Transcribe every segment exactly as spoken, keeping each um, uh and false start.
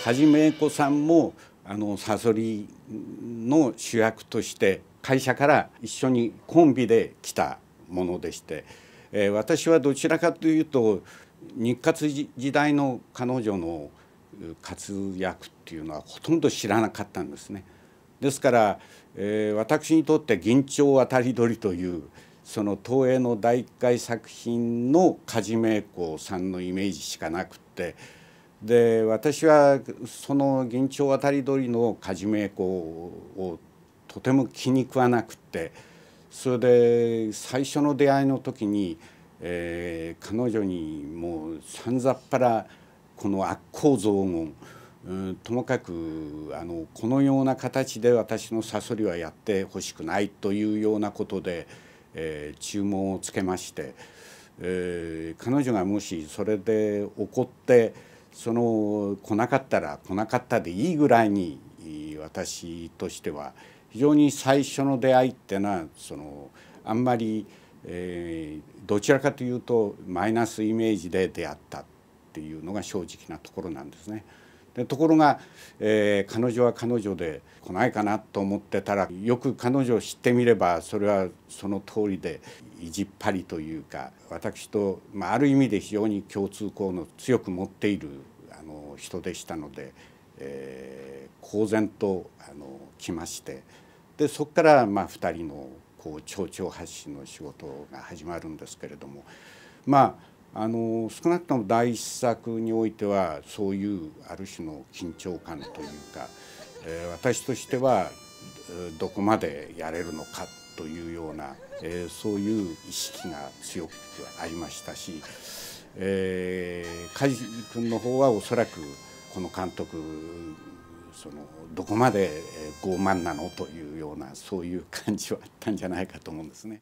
梶芽子さんもあのサソリの主役として会社から一緒にコンビで来たものでして、えー、私はどちらかというと日活時代の彼女の活躍っていうのはほとんど知らなかったんですね。ですから、えー、私にとって「銀蝶渡り鳥」というその東映の第一回作品の梶芽子さんのイメージしかなくって、で私はその「銀蝶渡り鳥」の梶芽子をとても気に食わなくって、それで最初の出会いの時に、えー、彼女にもうさんざっぱらこの悪口雑言、うん、ともかくあのこのような形で私のサソリはやってほしくないというようなことで、えー、注文をつけまして、えー、彼女がもしそれで怒ってその来なかったら来なかったでいいぐらいに、私としては非常に最初の出会いっていうのはそのあんまり、えー、どちらかというとマイナスイメージで出会ったっていうのが正直なところなんですね。でところが、えー、彼女は彼女で来ないかなと思ってたら、よく彼女を知ってみればそれはその通りで意地っ張りというか、私と、まあ、ある意味で非常に共通項の強く持っているあの人でしたので、えー、公然とあの来まして、でそこからまあふたりのこう丁々発信の仕事が始まるんですけれども、まああの少なくとも第一作においてはそういうある種の緊張感というか、えー、私としてはどこまでやれるのかというような、えー、そういう意識が強くありましたし、えー、梶君の方はおそらくこの監督そのどこまで傲慢なのというようなそういう感じはあったんじゃないかと思うんですね。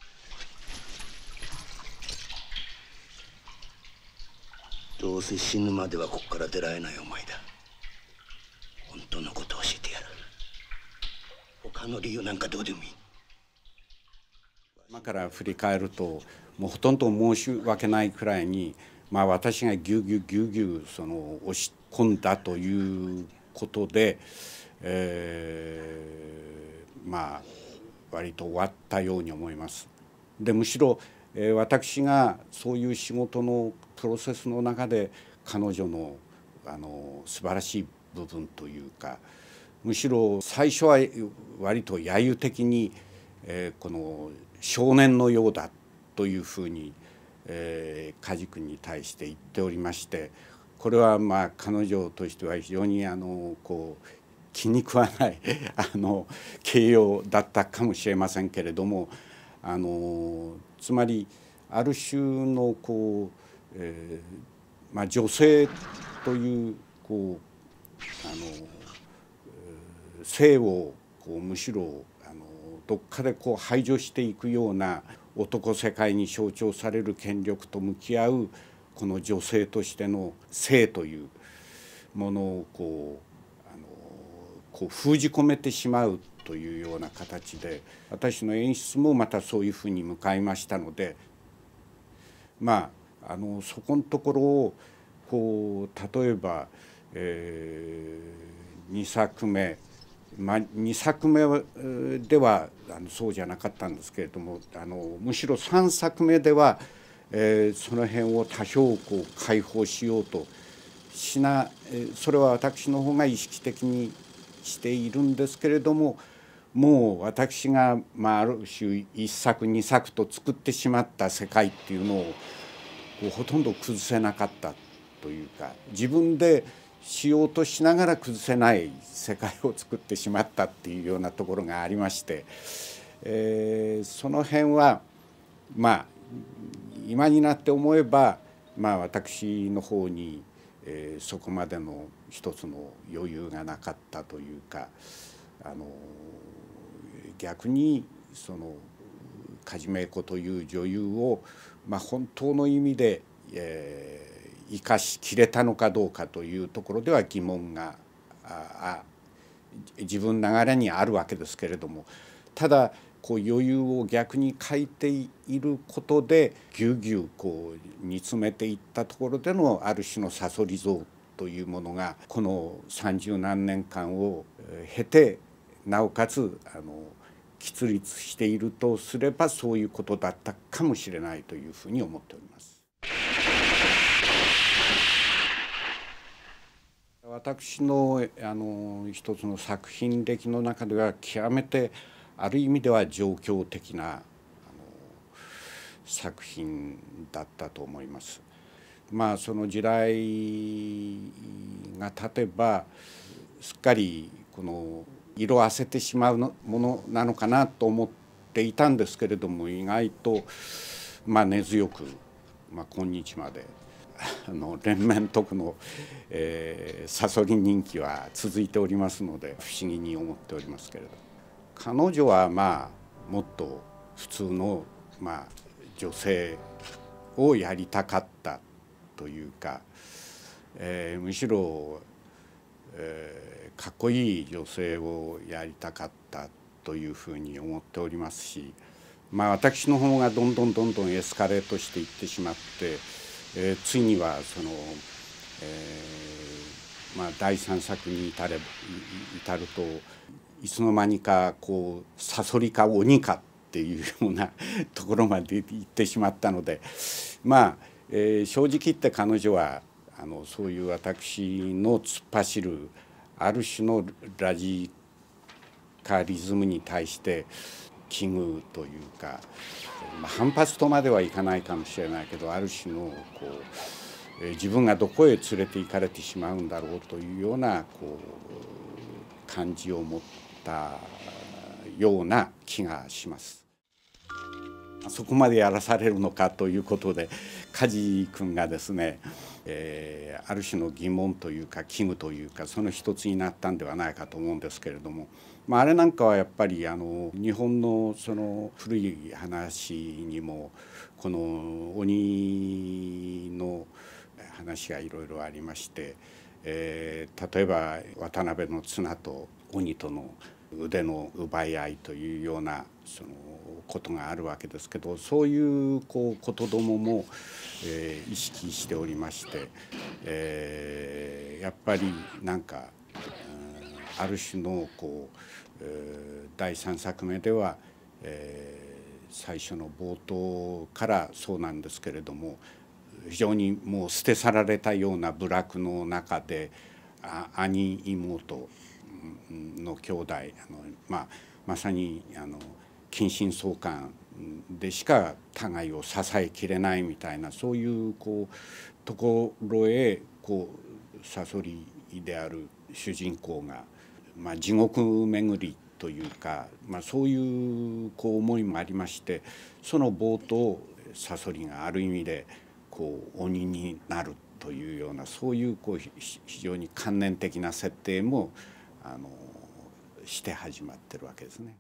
どうせ死ぬまではここから出られないお前だ。本当のことを教えてやる。他の理由なんかどうでもいい。 今から振り返るともうほとんど申し訳ないくらいに、まあ、私がぎゅうぎゅうぎゅうぎゅうその押し込んだということで、えー、まあ割と終わったように思います。でむしろ、えー、私がそういう仕事のプロセスの中で彼女のあの素晴らしい部分というか、むしろ最初は割と揶揄的に、えー、この少年のようだというふうに、えー、梶君に対して言っておりまして、これはまあ彼女としては非常にあのこう気に食わないあの形容だったかもしれませんけれども、あのつまりある種のこう、えーまあ、女性というこうあの性をこうむしろあのどっかでこう排除していくような男世界に象徴される権力と向き合うこの女性としての性というものをこうあのこう封じ込めてしまうというような形で、私の演出もまたそういうふうに向かいましたので、まああのそこのところをこう例えば、えー、にさくめまあ、にさくめではあのそうじゃなかったんですけれども、あのむしろさんさくめでは、えー、その辺を多少こう解放しようとしな、それは私の方が意識的にしているんですけれども、もう私が、まあ、ある種いっさくにさくと作ってしまった世界っていうのをこうほとんど崩せなかったというか、自分でしようとしながら崩せない世界を作ってしまったっていうようなところがありまして、えー、その辺はまあ今になって思えば、まあ、私の方に、えー、そこまでの一つの余裕がなかったというか、あの逆にその梶芽子という女優を、まあ、本当の意味で、えー生かしきれたのかどうかというところでは疑問があ自分ながらにあるわけですけれども、ただこう余裕を逆に書いていることでぎゅうぎゅうこう煮詰めていったところでのある種のさそり像というものがこの三十何年間を経てなおかつあの喫立しているとすればそういうことだったかもしれないというふうに思っております。私のあの一つの作品歴の中では極めてある意味では状況的なあの作品だったと思います。まあその時代が経てばすっかりこの色あせてしまうものなのかなと思っていたんですけれども、意外とまあ根強く、まあ、今日まであの連綿とこの、えー、サソリ人気は続いておりますので不思議に思っておりますけれど、彼女はまあもっと普通の、まあ、女性をやりたかったというか、えー、むしろ、えー、かっこいい女性をやりたかったというふうに思っておりますし、まあ、私の方がどんどんどんどんエスカレートしていってしまって、えー、ついにはその、えーまあ、だいさんさくに至れ至るといつの間にかこうサソリか鬼かっていうようなところまで行ってしまったので、まあ、えー、正直言って彼女はあのそういう私の突っ走るある種のラジカリズムに対して危惧というか、まあ、反発とまではいかないかもしれないけど、ある種のこう、えー、自分がどこへ連れて行かれてしまうんだろうというようなこう感じを持ったような気がします。そこまでやらされるのかということで梶君がですね、えー、ある種の疑問というか危惧というかその一つになったんではないかと思うんですけれども、まあ、あれなんかはやっぱりあの日本のその古い話にもこの鬼の話がいろいろありまして、えー、例えば渡辺の綱と鬼との腕の奪い合いというようなそのことがあるわけですけど、そういうこうことどもも、えー、意識しておりまして、えー、やっぱりなんか、うん、ある種のこう、えー、だいさんさくめでは、えー、最初の冒頭からそうなんですけれども、非常にもう捨て去られたような部落の中で兄妹の兄弟あの、まあ、まさにあの近親相関でしか互いを支えきれないみたいな、そういうこうところへこうサソリである主人公が、まあ、地獄巡りというか、まあ、そういうこう思いもありまして、その冒頭サソリがある意味でこう鬼になるというような、そういうこう非常に観念的な設定もあのして始まってるわけですね。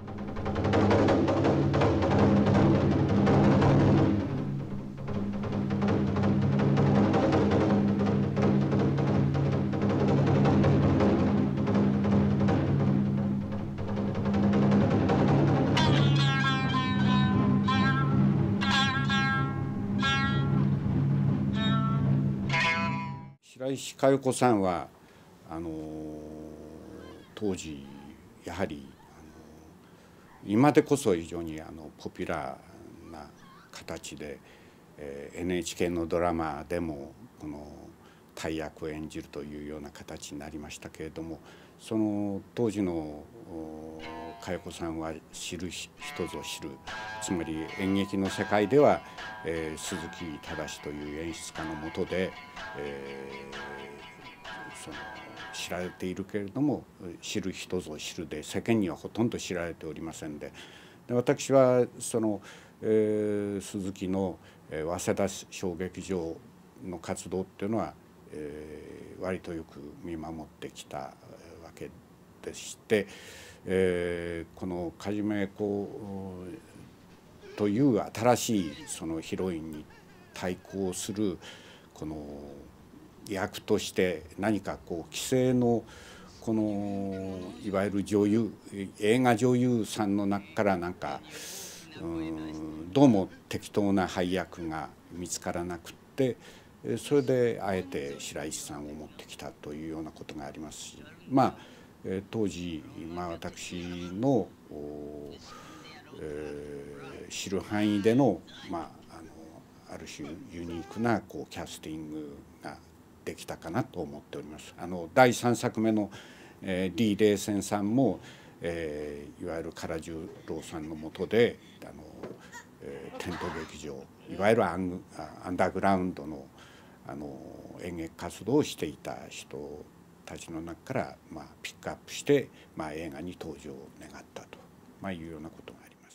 白石佳代子さんはあの当時やはりあの今でこそ非常にあのポピュラーな形で、えー、エヌエイチケー のドラマでもこの大役を演じるというような形になりましたけれども、その当時の佳代子さんは知る人ぞ知る、つまり演劇の世界では、えー、鈴木忠という演出家の下で、えー、その知られているけれども知る人ぞ知るで世間にはほとんど知られておりませんで、で私はその、えー、鈴木の、えー、早稲田小劇場の活動っていうのは、えー、割とよく見守ってきたわけでして、えー、この梶芽子という新しいそのヒロインに対抗するこの役として何かこう既成のこのいわゆる女優映画女優さんの中からなんかうんどうも適当な配役が見つからなくって、 それであえて白石さんを持ってきたというようなことがありますし、まあ当時、まあ、私の、えー、知る範囲での、まあ、あのある種ユニークなこうキャスティングができたかなと思っております。あのだいさんさくめの、えー、李麗仙さんも、えー、いわゆる唐十郎さんの下であの、えー、テント劇場、いわゆるアン、アンダーグラウンドのあの演劇活動をしていた人たちの中から、まあ、ピックアップして、まあ、映画に登場を願ったと、まあ、いうようなことがあります。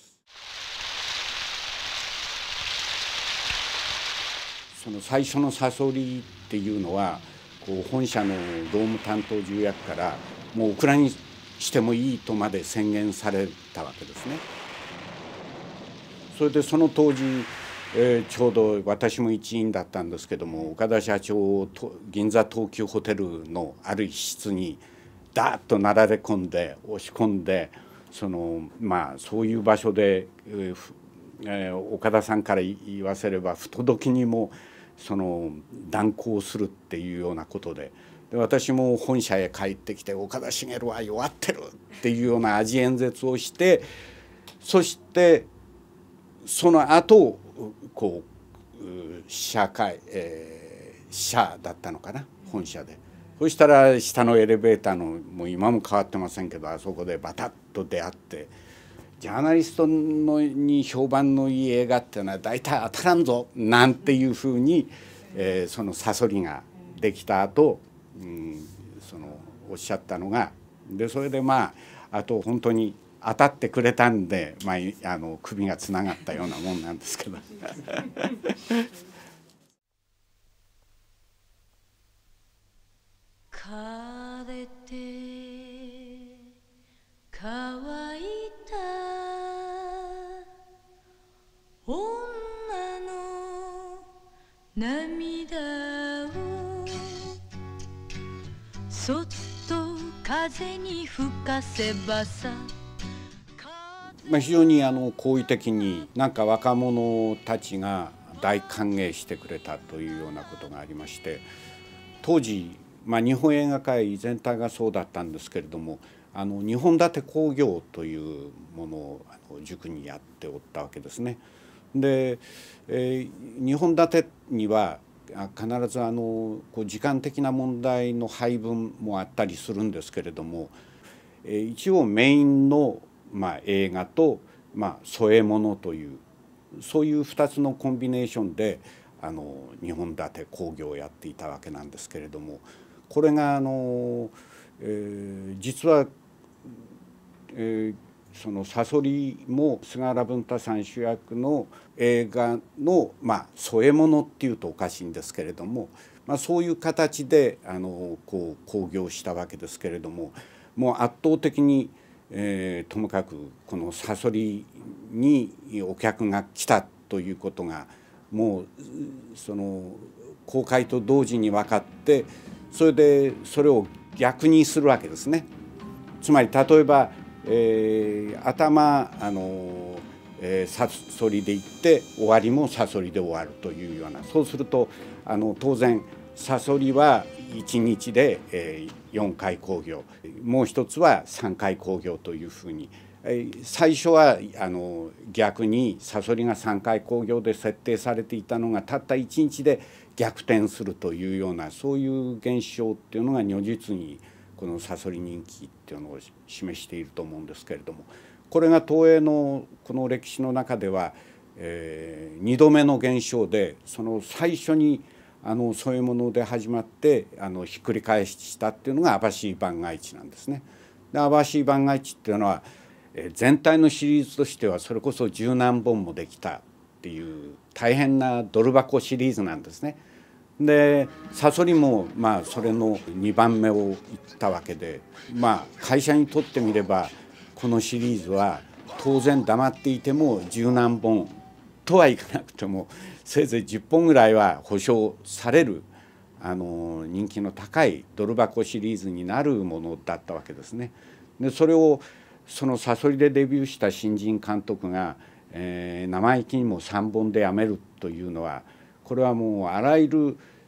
その最初のサソリっていうのはこう本社の労務担当重役からもうオクラにしてもいいとまで宣言されたわけですね。それでその当時えー、ちょうど私も一員だったんですけども、岡田社長と銀座東急ホテルのある一室にダーッとなだれ込んで押し込んで、そのまあそういう場所で、えー、岡田さんから言わせれば不届きにもその断行するっていうようなことで、で私も本社へ帰ってきて岡田茂は弱ってるっていうような味演説をして、そしてその後こう社会、えー、社だったのかな、本社で。そしたら下のエレベーターのもう今も変わってませんけど、あそこでバタッと出会って、ジャーナリストのに評判のいい映画っていうのは大体当たらんぞなんていうふうに、えー、そのサソリができた後、うん、そのおっしゃったのが、でそれでまああと本当に当たってくれたんで、まあ、あの首がつながったようなもんなんですけど枯れて乾いた女の涙をそっと風に吹かせばさ、 まあ非常にあの好意的になんか若者たちが大歓迎してくれたというようなことがありまして、当時、まあ、日本映画界全体がそうだったんですけれども、あのにほん立て興行というものをあの塾にやっておったわけですね。で、えー、にほん立てには必ずあのこう時間的な問題の配分もあったりするんですけれども、えー、一応メインのまあ、映画と、まあ、添え物というそういうふたつのコンビネーションであのにほん立て興行をやっていたわけなんですけれども、これがあの、えー、実は、えー、そのサソリも菅原文太さん主役の映画の、まあ、添え物っていうとおかしいんですけれども、まあ、そういう形であのこう興行したわけですけれども、もう圧倒的にえー、ともかくこのサソリにお客が来たということがもうその公開と同時に分かって、それでそれを逆にするわけですね。つまり例えば、えー、頭あの、えー、サソリでいって終わりもサソリで終わるというような、そうするとあの当然サソリはいちにちで、えー、よんかい興行、もう一つはさんかい興行というふうに、えー、最初はあの逆にサソリがさんかい興行で設定されていたのがたったいちにちで逆転するというような、そういう現象っていうのが如実にこのサソリ人気っていうのを示していると思うんですけれども、これが東映のこの歴史の中では、えー、にどめの現象で、その最初にあのそういうもので始まってあのひっくり返したっていうのが網走番外地なんですね。で網走番外地っていうのは、えー、全体のシリーズとしてはそれこそ十何本もできたっていう大変なドル箱シリーズなんですね。でサソリもまあそれのにばんめをいったわけで、まあ会社にとってみればこのシリーズは当然黙っていても十何本とはいかなくてもせいぜいじゅっぽんぐらいは保証されるあの人気の高いドル箱シリーズになるものだったわけですね。でそれをそのサソリでデビューした新人監督が、えー、生意気にもさんぼんでやめるというのは、これはもうあらゆる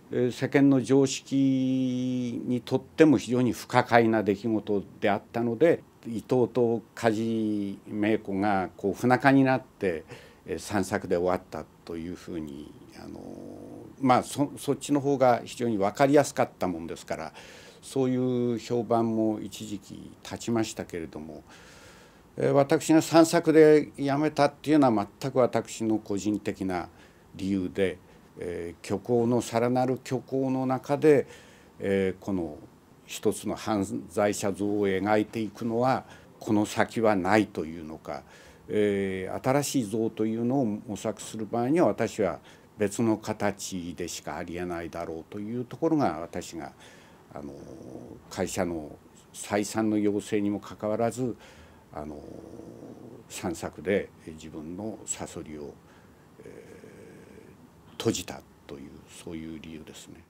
世間の常識にとっても非常に不可解な出来事であったので、伊藤と梶芽子がこう不仲になってさんさくで終わったというふうにあのまあ そ, そっちの方が非常に分かりやすかったもんですから、そういう評判も一時期立ちましたけれども、私がさんさくでやめたっていうのは全く私の個人的な理由で、えー、虚構のさらなる虚構の中で、えー、この一つの犯罪者像を描いていくのはこの先はないというのか、えー、新しい像というのを模索する場合には私は別の形でしかありえないだろうというところが、私があの会社の再三の要請にもかかわらずあのさんさくで自分のサソリを、えー、閉じたという、そういう理由ですね。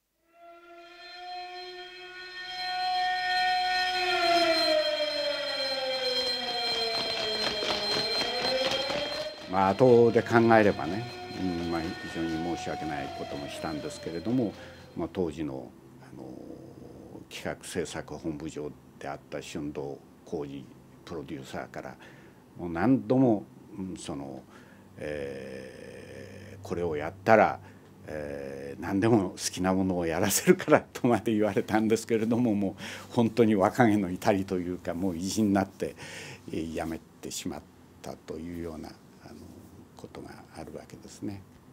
まあ後で考えればね、うんまあ、非常に申し訳ないこともしたんですけれども、まあ、当時の、あの企画制作本部長であった春藤浩二プロデューサーからもう何度も、うん、その、えー、これをやったら、えー、何でも好きなものをやらせるからとまで言われたんですけれども、もう本当に若気の至りというか、もう意地になって、えー、やめてしまったというようなあのことがあるわけですね。